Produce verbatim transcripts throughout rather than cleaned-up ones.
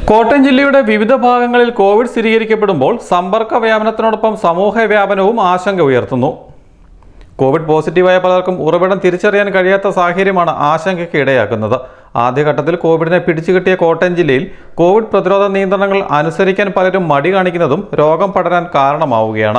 കോട്ടയം ജില്ലയുടെ വിവിധ ഭാഗങ്ങളിൽ കോവിഡ് സ്ഥിരീകരിക്കപ്പെടുമ്പോൾ സമ്പർക്ക വ്യാപനത്തിനോടൊപ്പം സമൂഹ വ്യാപനവും ആശങ്ക ഉയർത്തുന്നു. കോവിഡ് പോസിറ്റീവായ പലർക്കും ഉറവിടം തിരിച്ചറിയാൻ കഴിയാത്ത സാഹചര്യമാണ് ആശങ്കയ്ക്ക് ഇടയാക്കുന്നത്. ആദ്യഘട്ടത്തിൽ കോവിഡിനെ പിടിച്ചുകിട്ടിയ കോട്ടയം ജില്ലയിൽ കോവിഡ് പ്രതിരോധ നിയന്ത്രണങ്ങൾ അനുസരിക്കാൻ പലരും മടി കാണിക്കുന്നതും രോഗം പടരാൻ കാരണമാവുകയാണ്.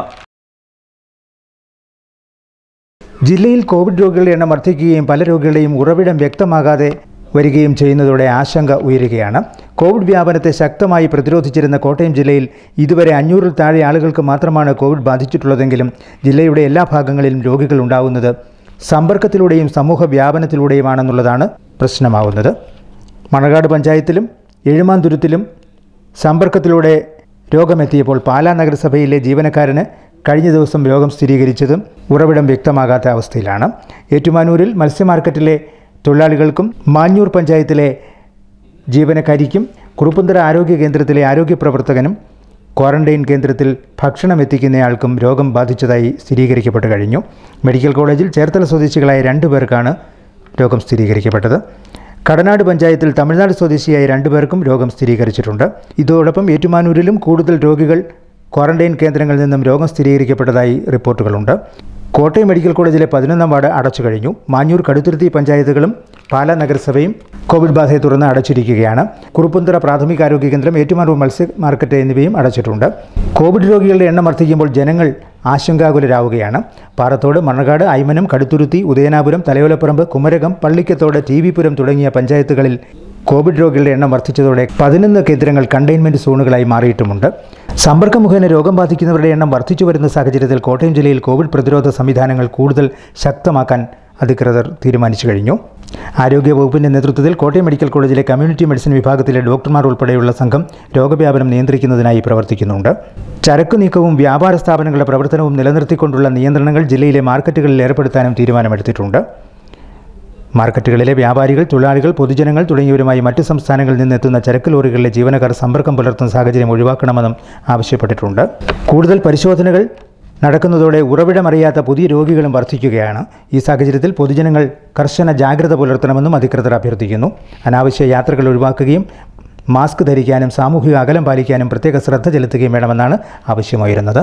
ജില്ലയിൽ കോവിഡ് രോഗികളുടെ എണ്ണം വർദ്ധിക്കുകയും പല രോഗികളുടെയും ഉറവിടം വ്യക്തമാകാതെ വരികയും ചെയ്യുന്നതോടെ ആശങ്ക ഉയരുകയാണ്. കോവിഡ് വ്യാപനത്തെ ശക്തമായി പ്രതിരോധിച്ചിരുന്ന കോട്ടയം ജില്ലയിൽ ഇതുവരെ അഞ്ഞൂറിൽ താഴെ ആളുകൾക്ക് മാത്രമാണ് കോവിഡ് ബാധിച്ചിട്ടുള്ളതെങ്കിലും ജില്ലയുടെ എല്ലാ ഭാഗങ്ങളിലും രോഗികൾ ഉണ്ടാവുന്നത് സമ്പർക്കത്തിലൂടെയും സമൂഹ വ്യാപനത്തിലൂടെയുമാണെന്നുള്ളതാണ് പ്രശ്നമാവുന്നത്. മണർകാട് പഞ്ചായത്തിലും എഴുമാന്തുരുത്തിലും സമ്പർക്കത്തിലൂടെ രോഗമെത്തിയപ്പോൾ പാലാ നഗരസഭയിലെ ജീവനക്കാരന് കഴിഞ്ഞ ദിവസം രോഗം സ്ഥിരീകരിച്ചതും ഉറവിടം വ്യക്തമാകാത്ത അവസ്ഥയിലാണ്. ഏറ്റുമാനൂരിൽ മത്സ്യമാർക്കറ്റിലെ തൊഴിലാളികൾക്കും മാഞ്ഞൂർ പഞ്ചായത്തിലെ ജീവനക്കാരിക്കും കുറുപ്പന്തറ ആരോഗ്യ കേന്ദ്രത്തിലെ ആരോഗ്യ പ്രവർത്തകനും ക്വാറന്റൈൻ കേന്ദ്രത്തിൽ ഭക്ഷണം എത്തിക്കുന്നയാൾക്കും രോഗം ബാധിച്ചതായി സ്ഥിരീകരിക്കപ്പെട്ടു കഴിഞ്ഞു. മെഡിക്കൽ കോളേജിൽ ചേർത്തല സ്വദേശികളായ രണ്ടു പേർക്കാണ് രോഗം സ്ഥിരീകരിക്കപ്പെട്ടത്. കടനാട് പഞ്ചായത്തിൽ തമിഴ്നാട് സ്വദേശിയായ രണ്ടു പേർക്കും രോഗം സ്ഥിരീകരിച്ചിട്ടുണ്ട്. ഇതോടൊപ്പം ഏറ്റുമാനൂരിലും കൂടുതൽ രോഗികൾ ക്വാറന്റൈൻ കേന്ദ്രങ്ങളിൽ നിന്നും രോഗം സ്ഥിരീകരിക്കപ്പെട്ടതായി റിപ്പോർട്ടുകളുണ്ട്. കോട്ടയം മെഡിക്കൽ കോളേജിലെ പതിനൊന്നാം വാർഡ് അടച്ചു കഴിഞ്ഞു. മാഞ്ഞൂർ കടുത്തുരുത്തി പഞ്ചായത്തുകളും പാലാ നഗരസഭയും കോവിഡ് ബാധയെ തുടർന്ന് അടച്ചിരിക്കുകയാണ്. കുറുപ്പന്തറ പ്രാഥമികാരോഗ്യ കേന്ദ്രം, ഏറ്റുമാനൂർ മത്സ്യ മാർക്കറ്റ് എന്നിവയും അടച്ചിട്ടുണ്ട്. കോവിഡ് രോഗികളുടെ എണ്ണം വർദ്ധിക്കുമ്പോൾ ജനങ്ങൾ ആശങ്കാകുലരാവുകയാണ്. പാറത്തോട്, മണർകാട്, ഐമനം, കടുത്തുരുത്തി, ഉദയനാപുരം, തലയോലപ്പറമ്പ്, കുമരകം, പള്ളിക്കത്തോട്, ടി വി പുരം തുടങ്ങിയ പഞ്ചായത്തുകളിൽ കോവിഡ് രോഗികളുടെ എണ്ണം വർദ്ധിച്ചതോടെ പതിനൊന്ന് കേന്ദ്രങ്ങൾ കണ്ടെയ്ൻമെൻറ്റ് സോണുകളായി മാറിയിട്ടുമുണ്ട്. സമ്പർക്ക മുഖേന രോഗം ബാധിക്കുന്നവരുടെ എണ്ണം വർദ്ധിച്ചു വരുന്ന സാഹചര്യത്തിൽ കോട്ടയം ജില്ലയിൽ കോവിഡ് പ്രതിരോധ സംവിധാനങ്ങൾ കൂടുതൽ ശക്തമാക്കാൻ അധികൃതർ തീരുമാനിച്ചു കഴിഞ്ഞു. ആരോഗ്യ വകുപ്പിൻ്റെ നേതൃത്വത്തിൽ കോട്ടയം മെഡിക്കൽ കോളേജിലെ കമ്മ്യൂണിറ്റി മെഡിസിൻ വിഭാഗത്തിലെ ഡോക്ടർമാർ ഉൾപ്പെടെയുള്ള സംഘം രോഗവ്യാപനം നിയന്ത്രിക്കുന്നതിനായി പ്രവർത്തിക്കുന്നുണ്ട്. ചരക്കു നീക്കവും വ്യാപാര സ്ഥാപനങ്ങളുടെ പ്രവർത്തനവും നിലനിർത്തിക്കൊണ്ടുള്ള നിയന്ത്രണങ്ങൾ ജില്ലയിലെ മാർക്കറ്റുകളിൽ ഏർപ്പെടുത്താനും തീരുമാനമെടുത്തിട്ടുണ്ട്. മാർക്കറ്റുകളിലെ വ്യാപാരികൾ, തൊഴിലാളികൾ, പൊതുജനങ്ങൾ തുടങ്ങിയവരുമായി മറ്റ് സംസ്ഥാനങ്ങളിൽ നിന്നെത്തുന്ന ചരക്ക് ലോറികളിലെ ജീവനക്കാർ സമ്പർക്കം പുലർത്തുന്ന സാഹചര്യം ഒഴിവാക്കണമെന്നും ആവശ്യപ്പെട്ടിട്ടുണ്ട്. കൂടുതൽ പരിശോധനകൾ നടക്കുന്നതോടെ ഉറവിടമറിയാത്ത പുതിയ രോഗികളും വർദ്ധിക്കുകയാണ്. ഈ സാഹചര്യത്തിൽ പൊതുജനങ്ങൾ കർശന ജാഗ്രത പുലർത്തണമെന്നും അധികൃതർ അഭ്യർത്ഥിക്കുന്നു. അനാവശ്യ യാത്രകൾ ഒഴിവാക്കുകയും മാസ്ക് ധരിക്കാനും സാമൂഹിക അകലം പാലിക്കാനും പ്രത്യേക ശ്രദ്ധ ചെലുത്തുകയും വേണമെന്നാണ് ആവശ്യമായിരുന്നത്.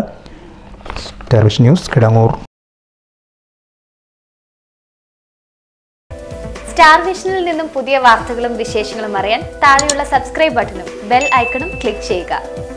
Star vision news, Kidangoor. Star വിഷനിൽ നിന്നും പുതിയ വാർത്തകളും വിശേഷങ്ങളും അറിയാൻ താഴെയുള്ള സബ്സ്ക്രൈബ് ബട്ടണും ബെൽ ഐക്കണും ക്ലിക്ക് ചെയ്യുക.